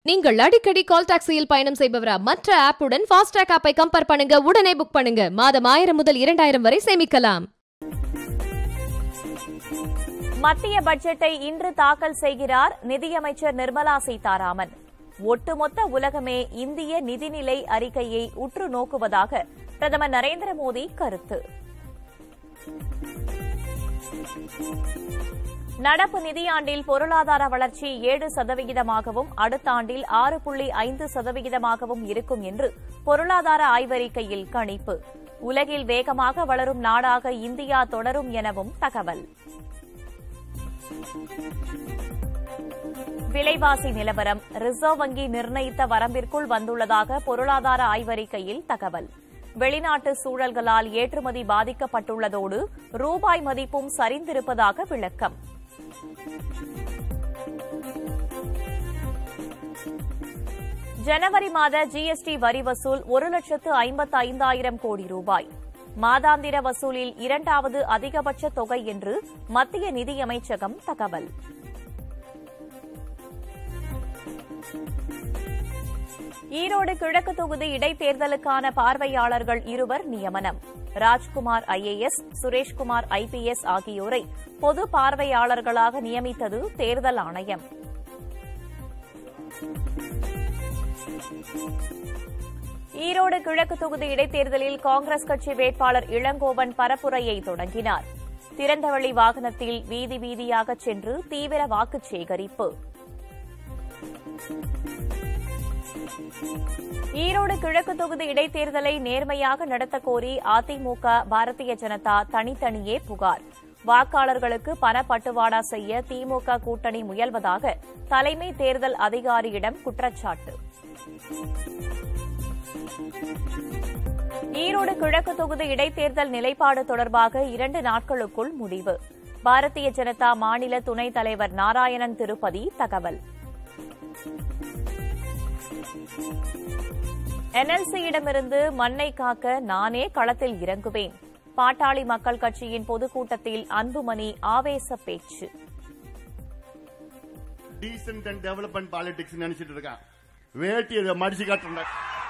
நீங்கள் அடிக்கடி கால் டாக்ஸியில் பயணம் செய்பவரா? மற்ற ஆப்புடன் ஃபாஸ்டாக் ஆப்பை கம்பேர் பண்ணுங்க, உடனே புக் பண்ணுங்க. மாதம் 1000 முதல் 2000 வரை சேமிக்கலாம். மத்திய பட்ஜெட்டை இன்று தாக்கல் செய்கிறார் நிதியமைச்சர் நிர்மலா சீதாராமன். ஒட்டுமொத்த உலகமே இந்திய நிதிநிலை அறிக்கையை உற்று நோக்குவதாக பிரதமர் நரேந்திர மோடி கருத்து. நடப்பு நிதியாண்டில் பொருளாதார வளர்ச்சி 7%, அடுத்த ஆண்டில் 6.5% இருக்கும் என்று பொருளாதார ஆய்வறிக்கையில் கணிப்பு. உலகில் வேகமாக வளரும் நாடாக இந்தியா தொடரும் எனவும் தகவல். விலைவாசி நிலவரம் ரிசர்வ் வங்கி நிர்ணயித்த வரம்பிற்குள் வந்துள்ளதாக பொருளாதார ஆய்வறிக்கையில் தகவல். வெளிநாட்டு சூழல்களால் ஏற்றுமதி பாதிக்கப்பட்டுள்ளதோடு ரூபாய் மதிப்பும் சரிந்திருப்பதாக விளக்கம். ஜனவரி மாத ஜிஎஸ்டி வரி வசூல் 1,55,000 கோடி ரூபாய். மாதாந்திர வசூலில் 2வது அதிகபட்ச தொகை என்று மத்திய நிதியமைச்சகம் தகவல். ஈரோடு கிழக்கு தொகுதி இடைத்தேர்தலுக்கான பார்வையாளர்கள் 2 நியமனம். ராஜ்குமார் ஐஏஎஸ், சுரேஷ்குமார் ஐபிஎஸ் ஆகியோரை பொது பார்வையாளர்களாக நியமித்தது தேர்தல் ஆணையம். ஈரோடு கிழக்கு தொகுதி இடைத்தேர்தலில் காங்கிரஸ் கட்சி வேட்பாளர் இளங்கோவன் பரப்புரையை தொடங்கினார். திறந்தவெளி வாகனத்தில் வீதி வீதியாக சென்று தீவிர வாக்கு சேகரிப்பு. ஈரோடு கிழக்கு தொகுதி இடைத்தேர்தலை நேர்மையாக நடத்தக் கோரி அதிமுக, பாரதிய ஜனதா தனித்தனியே புகார். வாக்காளர்களுக்கு பணப்பட்டுவாடா செய்ய திமுக கூட்டணி முயல்வதாக தலைமை தேர்தல் அதிகாரியிடம் குற்றச்சாட்டு. ஈரோடு கிழக்கு தொகுதி இடைத்தேர்தல் நிலைப்பாடு தொடர்பாக 2 நாட்களுக்குள் முடிவு. பாரதிய ஜனதா மாநில துணைத் தலைவர் நாராயணன் திருப்பதி தகவல். என்எல்சியிடமிருந்து மண்ணை காக்க நானே களத்தில் இறங்குவேன். பாட்டாளி மக்கள் கட்சியின் பொதுக்கூட்டத்தில் அன்புமணி ஆவேச பேச்சு. டீசன்ட் அண்ட் டெவலப்மெண்ட் பாலிடிக்ஸ் நினைச்சிட்டு இருக்கான். வேட்டியை மடிச்சு காட்டுற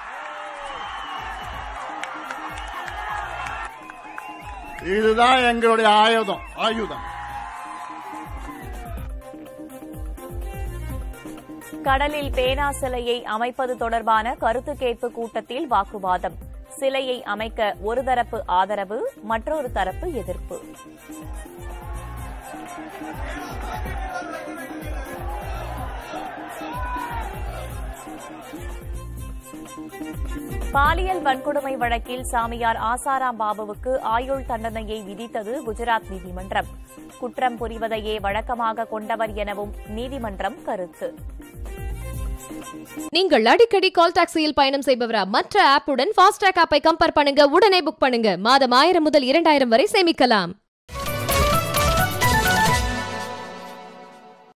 இதுதான் எங்களுடைய ஆயுதம். கடலில் பேனா சிலையை அமைப்பது தொடர்பான கருத்து கேட்பு கூட்டத்தில் வாக்குவாதம். சிலையை அமைக்க ஒரு தரப்பு ஆதரவு, மற்றொரு தரப்பு எதிர்ப்பு. பாலியல் வன்கொடுமை வழக்கில் சாமியார் ஆசாராம் பாபுவுக்கு ஆயுள் தண்டனையை விதித்தது குஜராத் நீதிமன்றம். குற்றம் புரிவதையே வழக்கமாக கொண்டவர் எனவும் நீதிமன்றம் கருத்து. நீங்கள் அடிக்கடி கால் டாக்ஸியில் பயணம் செய்பவரா? மற்ற ஆப்புடன் ஃபாஸ்டாக் ஆப்பை கம்பேர் பண்ணுங்க, உடனே புக் பண்ணுங்க. மாதம் 1000 முதல் 2000 வரை சேமிக்கலாம்.